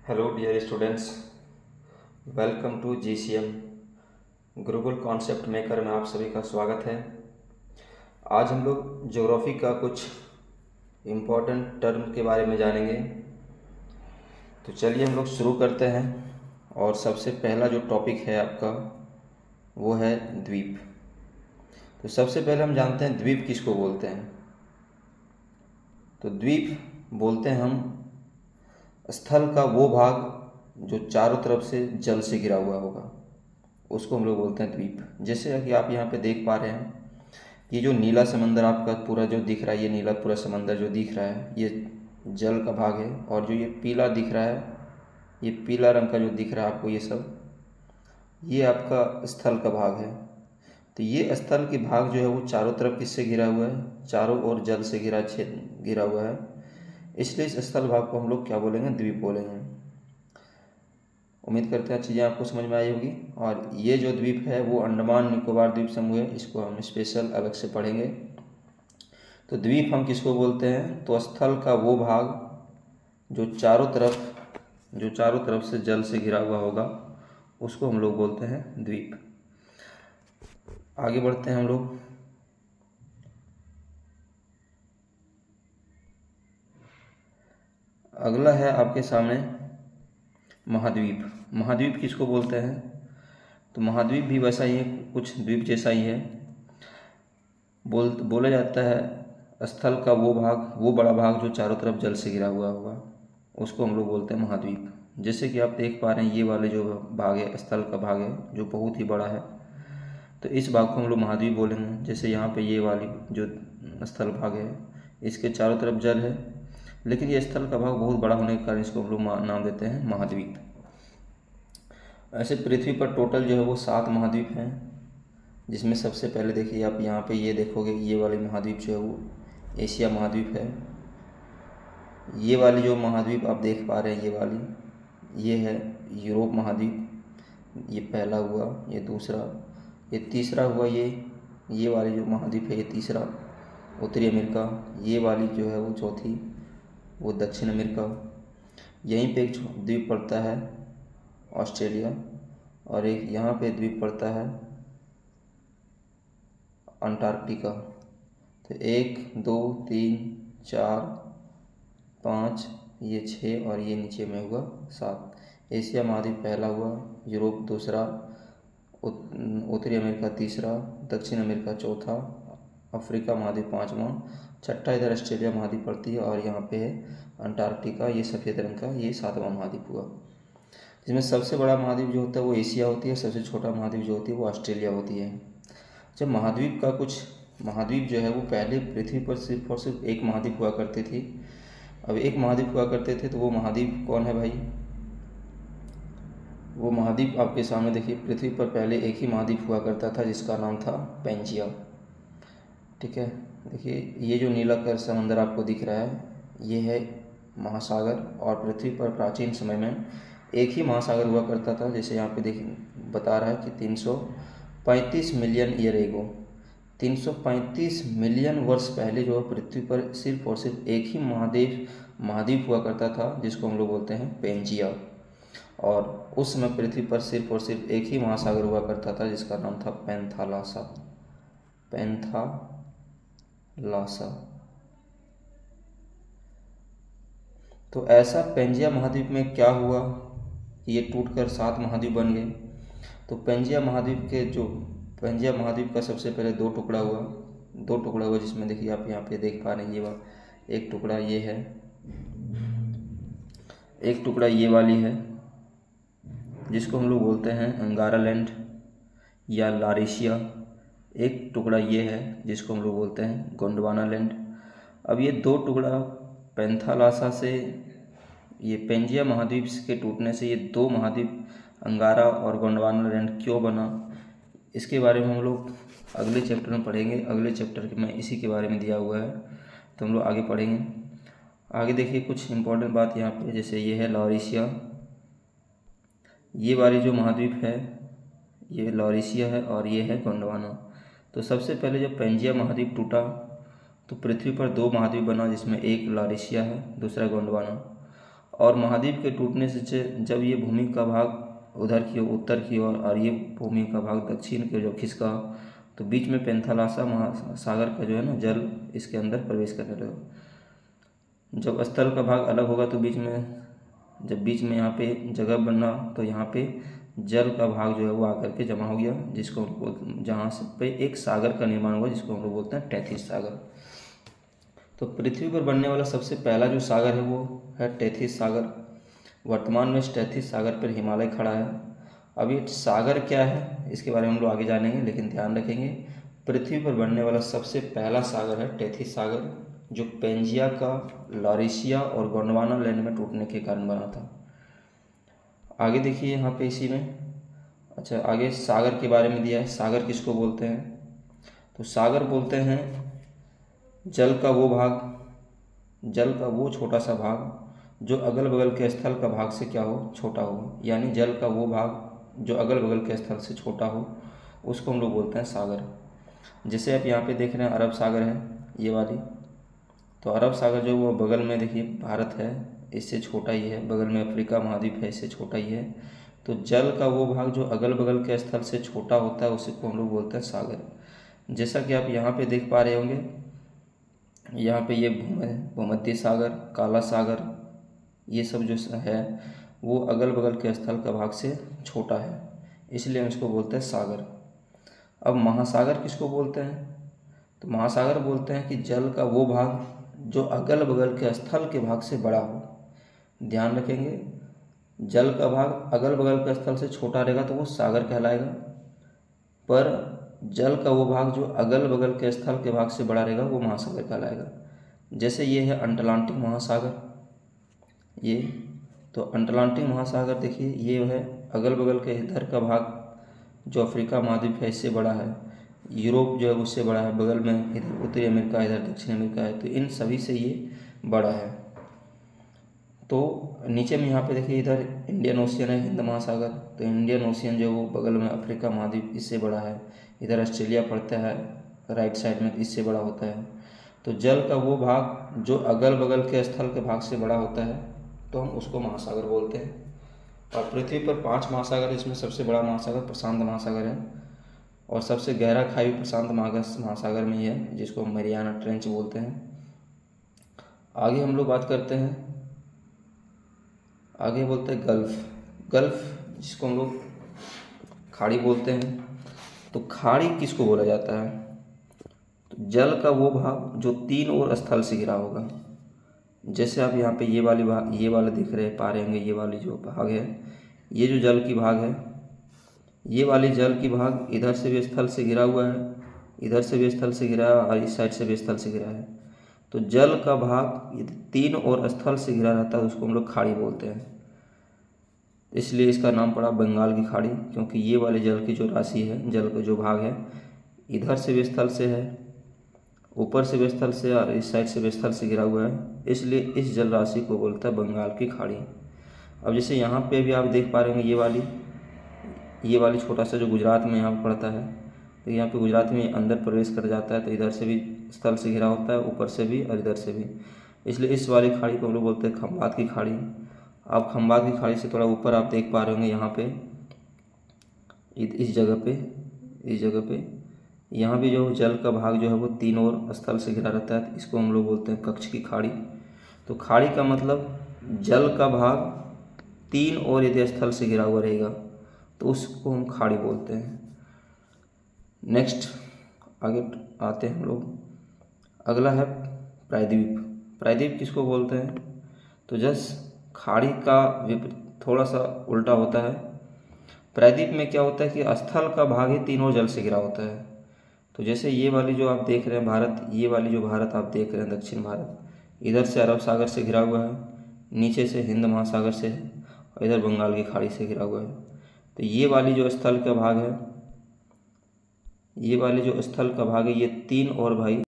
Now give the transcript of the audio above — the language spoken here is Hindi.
Hello dear students, welcome to GCM Gurukul concept maker में आप सभी का स्वागत है। आज हम लोग ज्योग्राफी का कुछ इम्पोर्टेंट टर्म के बारे में जानेंगे। तो चलिए हम लोग शुरू करते हैं। और सबसे पहला जो टॉपिक है आपका वो है द्वीप। तो सबसे पहले हम जानते हैं द्वीप किसको बोलते हैं। तो द्वीप बोलते हैं हम स्थल का वो भाग जो चारों तरफ से जल से घिरा हुआ होगा, उसको हम लोग बोलते हैं द्वीप। जैसे कि आप यहाँ पे देख पा रहे हैं, ये जो नीला समंदर आपका पूरा जो दिख रहा है, ये नीला पूरा समंदर जो दिख रहा है, ये जल का भाग है। और जो ये पीला दिख रहा है, ये पीला रंग का जो दिख रहा है आपको, ये सब ये आपका स्थल का भाग है। तो ये स्थल के भाग जो है वो चारों तरफ किससे घिरा हुआ है? चारों ओर जल से घिरा हुआ है। इसलिए इस स्थल भाग को हम लोग क्या बोलेंगे? द्वीप बोलेंगे। उम्मीद करते हैं चीज़ें आपको समझ में आई होगी। और ये जो द्वीप है वो अंडमान निकोबार द्वीप समूह है, इसको हम स्पेशल अलग से पढ़ेंगे। तो द्वीप हम किसको बोलते हैं? तो स्थल का वो भाग जो चारों तरफ से जल से घिरा हुआ होगा, उसको हम लोग बोलते हैं द्वीप। आगे बढ़ते हैं हम लोग। अगला है आपके सामने महाद्वीप। महाद्वीप किसको बोलते हैं? तो महाद्वीप भी वैसा ही है, कुछ द्वीप जैसा ही है। बोला जाता है स्थल का वो भाग, वो बड़ा भाग जो चारों तरफ जल से घिरा हुआ होगा, उसको हम लोग बोलते हैं महाद्वीप। जैसे कि आप देख पा रहे हैं, ये वाले जो भाग है, स्थल का भाग है जो बहुत ही बड़ा है, तो इस भाग को हम लोग महाद्वीप बोलेंगे। जैसे यहाँ पे ये वाली जो स्थल भाग है, इसके चारों तरफ जल है, लेकिन ये स्थल का भाग बहुत बड़ा होने के कारण इसको हम लोग नाम देते हैं महाद्वीप। ऐसे पृथ्वी पर टोटल जो है वो 7 महाद्वीप हैं, जिसमें सबसे पहले देखिए आप यहाँ पे ये देखोगे, ये वाली महाद्वीप जो है वो एशिया महाद्वीप है। ये वाली जो महाद्वीप आप देख पा रहे हैं, ये है यूरोप महाद्वीप। ये पहला हुआ, ये दूसरा, ये तीसरा हुआ। ये वाली जो महाद्वीप है, ये तीसरा उत्तरी अमेरिका। ये वाली जो है वो चौथी, वो दक्षिण अमेरिका। यहीं पे एक द्वीप पड़ता है ऑस्ट्रेलिया, और एक यहाँ पे द्वीप पड़ता है अंटार्कटिका। तो 1 2 3 4 5, ये 6, और ये नीचे में हुआ 7। एशिया महाद्वीप पहला हुआ, यूरोप दूसरा, उत्तरी अमेरिका तीसरा, दक्षिण अमेरिका चौथा, अफ्रीका महाद्वीप पाँचवा, छठा इधर ऑस्ट्रेलिया महाद्वीप पड़ती है, और यहाँ पे है अंटार्कटिका, ये सफ़ेद रंग का, ये 7वां महाद्वीप हुआ। जिसमें सबसे बड़ा महाद्वीप जो होता है वो एशिया होती है, सबसे छोटा महाद्वीप जो होती है वो ऑस्ट्रेलिया होती है। जब महाद्वीप जो है वो पहले पृथ्वी पर सिर्फ और सिर्फ एक महाद्वीप हुआ करती थी। अब एक महाद्वीप हुआ करते थे, तो वो महाद्वीप कौन है भाई? वो महाद्वीप आपके सामने देखिए, पृथ्वी पर पहले एक ही महाद्वीप हुआ करता था जिसका नाम था पेंजिया। ठीक है, देखिए ये जो नीला कर समंदर आपको दिख रहा है, ये है महासागर। और पृथ्वी पर प्राचीन समय में एक ही महासागर हुआ करता था। जैसे यहाँ पे देखिए बता रहा है कि 335 मिलियन ईयर एगो, 335 मिलियन वर्ष पहले जो पृथ्वी पर सिर्फ और सिर्फ एक ही महाद्वीप हुआ करता था, जिसको हम लोग बोलते हैं पेंजिया। और उस समय पृथ्वी पर सिर्फ और सिर्फ एक ही महासागर हुआ करता था, जिसका नाम था पैंथालासा। तो ऐसा पेंजिया महाद्वीप में क्या हुआ, ये टूटकर 7 महाद्वीप बन गए। तो पेंजिया महाद्वीप का सबसे पहले दो टुकड़ा हुआ, जिसमें देखिए आप यहाँ पे देख पा रहे हैं, ये एक टुकड़ा ये है, एक टुकड़ा ये वाली है, जिसको हम लोग बोलते हैं अंगारा लैंड या लारेशिया। एक टुकड़ा ये है जिसको हम लोग बोलते हैं गोंडवाना लैंड। अब ये दो टुकड़ा पैंथालासा से, ये पेंजिया महाद्वीप के टूटने से ये दो महाद्वीप अंगारा और गोंडवाना लैंड क्यों बना, इसके बारे में हम लोग अगले चैप्टर में पढ़ेंगे। अगले चैप्टर में इसी के बारे में दिया हुआ है, तो हम लोग आगे पढ़ेंगे। आगे देखिए कुछ इम्पोर्टेंट बात यहाँ पे, जैसे ये है लॉरेशिया, ये वाली जो महाद्वीप है ये लॉरेशिया है, और ये है गोंडवाना। तो सबसे पहले जब पेंजिया महाद्वीप टूटा तो पृथ्वी पर 2 महाद्वीप बना, जिसमें एक लॉरेशिया है, दूसरा गोंडवाना। और महाद्वीप के टूटने से जब ये भूमि का भाग उधर की उत्तर की ओर और ये भूमि का भाग दक्षिण की ओर जब खिसका तो बीच में पेंथालासा महासागर का जो है ना जल इसके अंदर प्रवेश करने लगा। जब स्थल का भाग अलग होगा तो जब बीच में यहाँ पे जगह बनना तो यहाँ पे जल का भाग जो है वो आकर के जमा हो गया, जिसको जहाँ से पे एक सागर का निर्माण हुआ जिसको हम लोग बोलते हैं टेथिस सागर। तो पृथ्वी पर बनने वाला सबसे पहला जो सागर है वो है टेथिस सागर। वर्तमान में टेथिस सागर पर हिमालय खड़ा है। अब ये सागर क्या है इसके बारे में हम लोग आगे जानेंगे, लेकिन ध्यान रखेंगे पृथ्वी पर बनने वाला सबसे पहला सागर है टेथिस सागर, जो पेंजिया का लॉरेशिया और गोंडवाना लैंड में टूटने के कारण बना था। आगे देखिए यहाँ पे इसी में, अच्छा आगे सागर के बारे में दिया है। सागर किसको बोलते हैं? तो सागर बोलते हैं जल का वो छोटा सा भाग जो अगल बगल के स्थल का भाग से क्या हो, छोटा हो। यानी जल का वो भाग जो अगल बगल के स्थल से छोटा हो उसको हम लोग बोलते हैं सागर। जैसे आप यहाँ पे देख रहे हैं अरब सागर है ये वाली, तो अरब सागर जो वो बगल में देखिए भारत है इससे छोटा ही है, बगल में अफ्रीका महाद्वीप है इससे छोटा ही है। तो जल का वो भाग जो अगल बगल के स्थल से छोटा होता है उसी को हम लोग बोलते हैं सागर। जैसा कि आप यहाँ पे देख पा रहे होंगे, यहाँ पे ये भूमध्य सागर, काला सागर, ये सब जो है वो अगल बगल के स्थल का भाग से छोटा है, इसलिए हम इसको बोलते हैं सागर। अब महासागर किसको बोलते हैं? तो महासागर बोलते हैं कि जल का वो भाग जो अगल बगल के स्थल के भाग से बड़ा हो। ध्यान रखेंगे, जल का भाग अगल बगल के स्थल से छोटा रहेगा तो वो सागर कहलाएगा, पर जल का वो भाग जो अगल बगल के स्थल के भाग से बड़ा रहेगा वो महासागर कहलाएगा। जैसे ये है अटलांटिक महासागर, ये तो अटलांटिक महासागर देखिए ये है अगल बगल के इधर का भाग जो अफ्रीका महाद्वीप है इससे बड़ा है, यूरोप जो है उससे बड़ा है, बगल में इधर उत्तरी अमेरिका, इधर दक्षिण अमेरिका है, तो इन सभी से ये बड़ा है। तो नीचे में यहाँ पे देखिए इधर इंडियन ओशियन है, हिंद महासागर, तो इंडियन ओशियन जो वो बगल में अफ्रीका महाद्वीप इससे बड़ा है, इधर ऑस्ट्रेलिया पड़ता है राइट साइड में इससे बड़ा होता है। तो जल का वो भाग जो अगल बगल के स्थल के भाग से बड़ा होता है तो हम उसको महासागर बोलते हैं। और पृथ्वी पर 5 महासागर, इसमें सबसे बड़ा महासागर प्रशांत महासागर है और सबसे गहरा खाई प्रशांत महासागर में ही है जिसको मैरियाना ट्रेंच बोलते हैं। आगे हम लोग बात करते हैं, आगे बोलते हैं गल्फ जिसको हम लोग खाड़ी बोलते हैं। तो खाड़ी किसको बोला जाता है? तो जल का वो भाग जो 3 ओर स्थल से घिरा होगा। जैसे आप यहाँ पे ये वाले दिख रहे पा रहे होंगे, ये वाली जो भाग है ये जो जल की भाग है, ये वाली जल की भाग इधर से भी स्थल से घिरा हुआ है, इधर से भी स्थल से घिरा है और इस साइड से भी स्थल से घिरा है। तो जल का भाग 3 और स्थल से घिरा रहता है उसको हम लोग खाड़ी बोलते हैं, इसलिए इसका नाम पड़ा बंगाल की खाड़ी, क्योंकि ये वाले जल की जो राशि है, जल का जो भाग है इधर से भी स्थल से है, ऊपर से भी स्थल से और इस साइड से भी स्थल से घिरा हुआ है, इसलिए इस जल राशि को बोलता है बंगाल की खाड़ी। अब जैसे यहाँ पे भी आप देख पा रहे होंगे ये वाली छोटा सा जो गुजरात में यहाँ पड़ता है, तो यहाँ पे गुजरात में अंदर प्रवेश कर जाता है, तो इधर से भी स्थल से घिरा होता है, ऊपर से भी और इधर से भी, इसलिए इस वाली खाड़ी को हम लोग बोलते हैं खंबात की खाड़ी। अब खंबात की खाड़ी से थोड़ा ऊपर आप देख पा रहे होंगे यहाँ पे इस जगह पे यहाँ भी जो जल का भाग जो है वो 3 ओर स्थल से घिरा रहता है, इसको हम लोग बोलते हैं कक्ष की खाड़ी। तो खाड़ी का मतलब जल का भाग 3 ओर यदि स्थल से घिरा हुआ रहेगा तो उसको हम खाड़ी बोलते हैं। नेक्स्ट आगे आते हैं हम लोग, अगला है प्रायद्वीप। प्रायद्वीप किसको बोलते हैं? तो जस्ट खाड़ी का थोड़ा सा उल्टा होता है। प्रायद्वीप में क्या होता है कि स्थल का भाग ही 3 ओर जल से घिरा होता है। तो जैसे ये वाली जो आप देख रहे हैं भारत, ये वाली जो भारत आप देख रहे हैं दक्षिण भारत, इधर से अरब सागर से घिरा हुआ है, नीचे से हिंद महासागर से है और इधर बंगाल की खाड़ी से घिरा हुआ है। तो ये वाली जो स्थल का भाग है, ये 3 और भाई